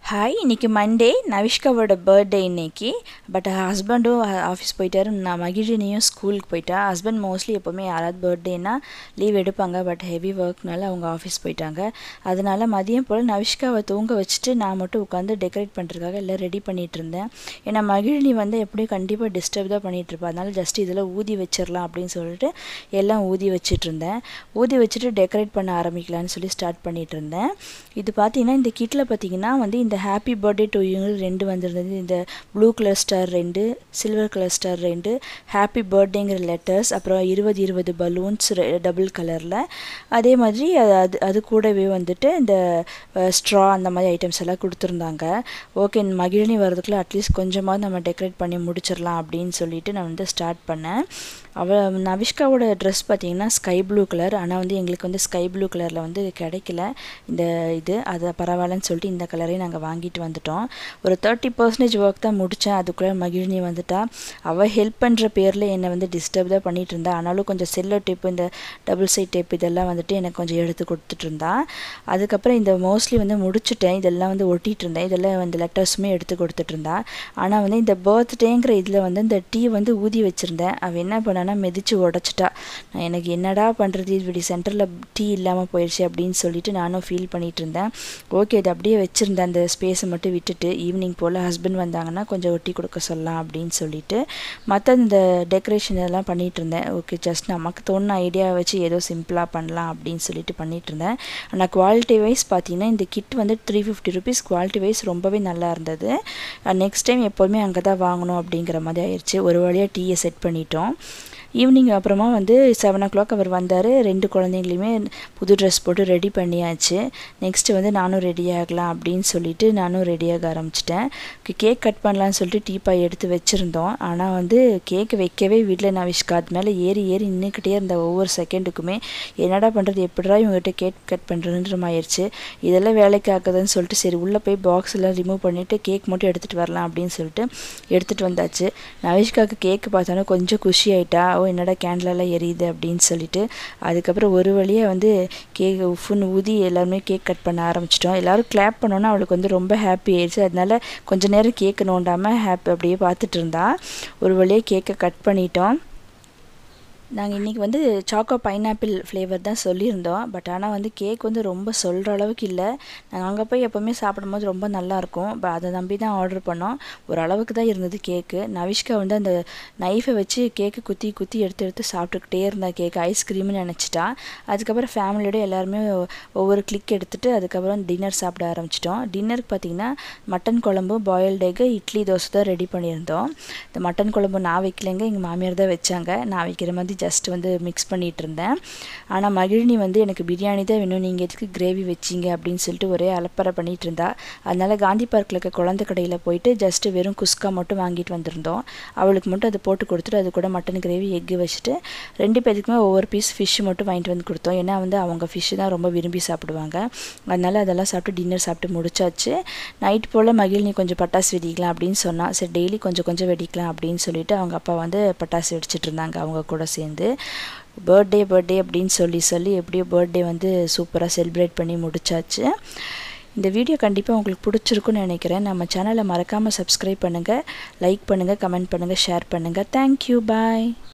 Hi, இன்னைக்கு Monday. நவிஷ்காவோட birthday இன்னைக்கு. பட் ஹஸ்பண்டும் ஆஃபீஸ் போயிட்டாரு. நான் மகிழினியும் ஸ்கூலுக்கு போயிட்டா. ஹஸ்பண்ட் மோஸ்ட்லி எப்போவுமே யாராவது பர்த்டேனா லீவ் எடுப்பாங்க. பட் ஹெவி ஒர்க்னால அவங்க ஆஃபீஸ் போயிட்டாங்க. அதனால மதியம் போல் நவிஷ்காவை தூங்க வச்சுட்டு நான் மட்டும் உட்காந்து டெக்கரேட் பண்ணுறதுக்காக எல்லாம் ரெடி பண்ணிகிட்டு இருந்தேன். ஏன்னா மகிழினி வந்து எப்படியும் கண்டிப்பாக டிஸ்டர்ப் தான் பண்ணிகிட்டு இருப்பா. அதனால ஜஸ்ட் இதில் ஊதி வச்சிடலாம் அப்படின்னு சொல்லிட்டு எல்லாம் ஊதி வச்சுட்டு இருந்தேன். ஊதி வச்சுட்டு டெக்கரேட் பண்ண ஆரம்பிக்கலான்னு சொல்லி ஸ்டார்ட் பண்ணிகிட்டு இருந்தேன். இது பார்த்தீங்கன்னா இந்த கிட்டில் பார்த்தீங்கன்னா வந்து இந்த ஹாப்பி பர்த்டே டு யூ 2 வந்திருந்தது. இந்த blue colour star 2, silver colour star 2, happy பர்த்டேங்கிற லெட்டர்ஸ், அப்புறம் 20 பலூன்ஸ் டபுள் கலரில். அதே மாதிரி அது கூடவே வந்துட்டு இந்த ஸ்ட்ரா அந்த மாதிரி ஐட்டம்ஸ் எல்லாம் கொடுத்துருந்தாங்க. ஓகே, மகிழினி வரதுக்குள்ளே அட்லீஸ்ட் கொஞ்சமாவது நம்ம டெக்கரேட் பண்ணி முடிச்சிடலாம் அப்படின்னு சொல்லிட்டு நான் வந்து ஸ்டார்ட் பண்ணேன். நவிஷ்காவோட ட்ரெஸ் பார்த்தீங்கன்னா ஸ்கை ப்ளூ கலர். ஆனால் வந்து எங்களுக்கு வந்து ஸ்கை ப்ளூ கலரில் வந்து கிடைக்கல இந்த அதை பரவாயில்லன்னு சொல்லிட்டு இந்த கலரையும் நாங்கள் வாங்கிட்டு வந்துட்டோம். ஒரு 30% ஒர்க் தான் முடித்தேன். அதுக்குள்ளே மகிழினி வந்துட்டா. அவள் ஹெல்ப் பண்ணுற பேரில் என்னை வந்து டிஸ்டர்ப் தான் பண்ணிகிட்டு இருந்தா. ஆனாலும் கொஞ்சம் செல்லோ டேப்பு, இந்த டபுள் சைட் டேப் இதெல்லாம் வந்துட்டு எனக்கு கொஞ்சம் எடுத்து கொடுத்துட்டு இருந்தா. அதுக்கப்புறம் இந்த மோஸ்ட்லி வந்து முடிச்சுட்டேன். இதெல்லாம் வந்து ஒட்டிகிட்டு இருந்தேன். இதெல்லாம் வந்து லெட்டர்ஸுமே எடுத்து கொடுத்துட்டு இருந்தா. ஆனால் வந்து இந்த பர்த்டேங்கிற இதில் வந்து இந்த டீ வந்து ஊதி வச்சுருந்தேன். அவள் என்ன பண்ண மிதிச்சு உடச்சிட்டா. எனக்கு என்னடா பண்ணுறது, இப்படி சென்டரில் டீ இல்லாமல் போயிடுச்சு அப்படின்னு சொல்லிட்டு நானும் ஃபீல் பண்ணிட்டு இருந்தேன். ஓகே, இது அப்படியே வச்சுருந்தேன். அந்த ஸ்பேஸை மட்டும் விட்டுட்டு ஈவினிங் போல் ஹஸ்பண்ட் வந்தாங்கன்னா கொஞ்சம் ஒட்டி கொடுக்க சொல்லலாம் அப்படின்னு சொல்லிட்டு மற்ற இந்த டெக்கரேஷன் எல்லாம் பண்ணிகிட்டு இருந்தேன். ஓகே, ஜஸ்ட் நமக்கு தோணுன ஐடியாவை வச்சு ஏதோ சிம்பிளாக பண்ணலாம் அப்படின்னு சொல்லிட்டு பண்ணிகிட்டு இருந்தேன். ஆனால் குவாலிட்டி வைஸ் பார்த்தீங்கன்னா இந்த கிட் வந்து 350 ருபீஸ். குவாலிட்டி வைஸ் ரொம்பவே நல்லா இருந்தது. நெக்ஸ்ட் டைம் எப்போதுமே அங்கே தான் வாங்கணும் அப்படிங்கிற மாதிரி ஆயிடுச்சு. ஒரு வழியாக டீயை செட் பண்ணிட்டோம். ஈவினிங் அப்புறமா வந்து 7 o'clock அவர் வந்தார். 2 குழந்தைங்களையுமே புது ட்ரெஸ் போட்டு ரெடி பண்ணியாச்சு. நெக்ஸ்ட்டு வந்து நானும் ரெடி ஆகலாம் அப்படின்னு சொல்லிட்டு நானும் ரெடியாக ஆரம்பிச்சிட்டேன். கேக் கட் பண்ணலான்னு சொல்லிட்டு டீப்பாய் எடுத்து வச்சுருந்தோம். ஆனால் வந்து கேக் வைக்கவே வீட்டில் நவிஷ்கா அது மேலே ஏறி நின்றுக்கிட்டே இருந்த ஒவ்வொரு செகண்டுக்குமே என்னடா பண்ணுறது, எப்படிடா இவங்ககிட்ட கேக் கட் பண்ணுறதுன்ற ஆயிடுச்சு. இதெல்லாம் வேலைக்கு ஆகுதுன்னு சொல்லிட்டு சரி உள்ளே போய் பாக்ஸ் எல்லாம் ரிமூவ் பண்ணிவிட்டு கேக் மட்டும் எடுத்துகிட்டு வரலாம் அப்படின்னு சொல்லிட்டு எடுத்துகிட்டு வந்தாச்சு. நவிஷ்காவுக்கு கேக்கு பார்த்தோன்னா கொஞ்சம் குஷி ஆகிட்டா. என்னடா கேண்டிலெல்லாம் எரியுது அப்படின்னு சொல்லிட்டு அதுக்கப்புறம் ஒரு வழியாக வந்து கேக் உஃப்னு ஊதி எல்லாருமே கேக் கட் பண்ண ஆரம்பிச்சிட்டோம். எல்லோரும் கிளாப் பண்ணோன்னா அவளுக்கு வந்து ரொம்ப ஹாப்பி ஆயிடுச்சு. அதனால கொஞ்சம் நேரம் கேக்கு நோண்டாமல் அப்படியே பார்த்துட்டு இருந்தா. ஒரு வழியாக கேக்கை கட் பண்ணிட்டோம். நாங்கள் இன்றைக்கி வந்து சாக்கோ பைனாப்பிள் ஃப்ளேவர் தான் சொல்லியிருந்தோம். பட் ஆனால் வந்து கேக் வந்து ரொம்ப சொல்கிற அளவுக்கு இல்லை. நாங்கள் அங்கே போய் எப்போவுமே சாப்பிடும்போது ரொம்ப நல்லாயிருக்கும். அதை நம்பி தான் ஆர்டர் பண்ணோம். ஓரளவுக்கு தான் இருந்தது கேக்கு. நவிஷ்கா வந்து அந்த நைஃபை வச்சு கேக்கு குத்தி எடுத்து சாப்பிட்டுக்கிட்டே இருந்தா. கேக்கு ஐஸ்கிரீம்னு நினச்சிட்டா. அதுக்கப்புறம் ஃபேமிலியோட எல்லாருமே ஒவ்வொரு கிளிக் எடுத்துகிட்டு அதுக்கப்புறம் டின்னர் சாப்பிட ஆரம்பிச்சிட்டோம். டின்னருக்கு பார்த்திங்கன்னா மட்டன் குழம்பு, பாயில்டு எக்கு, இட்லி, தோசை தான் ரெடி பண்ணியிருந்தோம். இந்த மட்டன் குழம்பு நான் வைக்கலைங்க, எங்கள் மாமியார் தான் வச்சாங்க. நான் வைக்கிற மாதிரி ஜஸ்ட் வந்து மிக்ஸ் பண்ணிகிட்டு இருந்தேன். ஆனால் மகிழினி வந்து எனக்கு பிரியாணி தான் வேணும், நீங்கள் எதுக்கு கிரேவி வச்சிங்க அப்படின்னு சொல்லிட்டு ஒரே அலப்பறை பண்ணிகிட்டு இருந்தா. அதனால் காந்தி பார்க்கில் இருக்க குழந்தை கடையில் போயிட்டு ஜஸ்ட்டு வெறும் குஸ்கா மட்டும் வாங்கிட்டு வந்திருந்தோம். அவளுக்கு மட்டும் அதை போட்டு கொடுத்துட்டு அது கூட மட்டன் கிரேவி, எக்கு வச்சுட்டு 2 பேருக்குமே ஒவ்வொரு பீஸ் ஃபிஷ் மட்டும் வாங்கிட்டு வந்து கொடுத்தோம். ஏன்னா வந்து அவங்க ஃபிஷ்ஷு தான் ரொம்ப விரும்பி சாப்பிடுவாங்க. அதனால் அதெல்லாம் சாப்பிட்டு டின்னர் சாப்பிட்டு முடிச்சாச்சு. நைட் போல் மகிழினி கொஞ்சம் பட்டாசு வெடிக்கலாம் அப்படின்னு சொன்னால் சரி டெய்லி கொஞ்சம் வெடிக்கலாம் அப்படின்னு சொல்லிட்டு அவங்க அப்பா வந்து பட்டாசு வெடிச்சிட்டு இருந்தாங்க அவங்க கூட சேர்ந்து. பர்த்டே அப்படின்னு சொல்லி எப்படியோ பர்த்டே வந்து சூப்பராக செலிப்ரேட் பண்ணி முடிச்சாச்சு. இந்த வீடியோ கண்டிப்பாக உங்களுக்கு பிடிச்சிருக்குன்னு நினைக்கிறேன். நம்ம சேனலை மறக்காமல் சப்ஸ்கிரைப் பண்ணுங்கள், லைக் பண்ணுங்கள், கமெண்ட் பண்ணுங்கள், ஷேர் பண்ணுங்கள். தேங்க்யூ, பாய்.